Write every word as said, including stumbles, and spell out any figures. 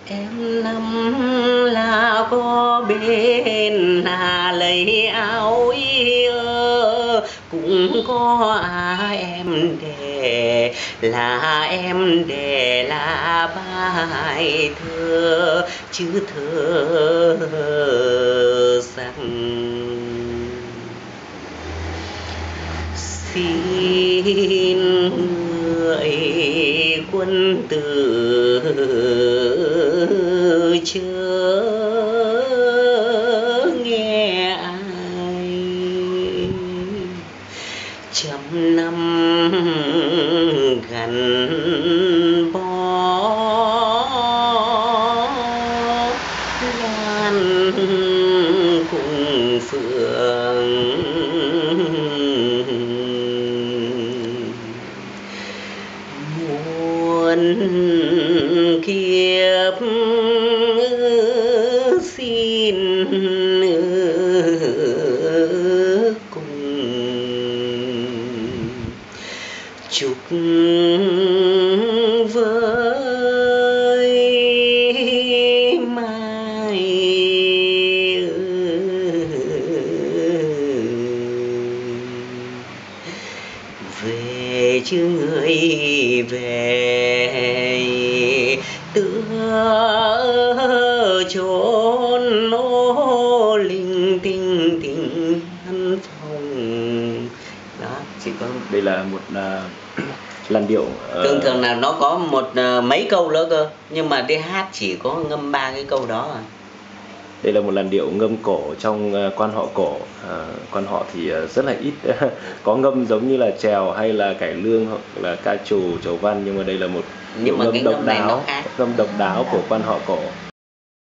Em năm là có bên là lấy áo yêu, cũng có à em để là em để là bài thơ chứ thơ rằng xin người quân tử chớ nghe ai trăm năm gắn bó loan cùng phượng muôn kiếp xin cùng chúc với mai về chứ người về tựa chốn ô linh tinh tình văn phòng đó chỉ có đây là một uh, làn điệu uh... thường thường là nó có một uh, mấy câu nữa cơ, nhưng mà đi hát chỉ có ngâm ba cái câu đó à. Đây là một làn điệu ngâm cổ trong uh, quan họ cổ. Uh, quan họ thì uh, rất là ít có ngâm giống như là chèo hay là cải lương hoặc là ca trù chầu văn, nhưng mà đây là một nhưng mà ngâm cái độc ngâm này đáo, nó khác. ngâm độc đáo của quan họ cổ.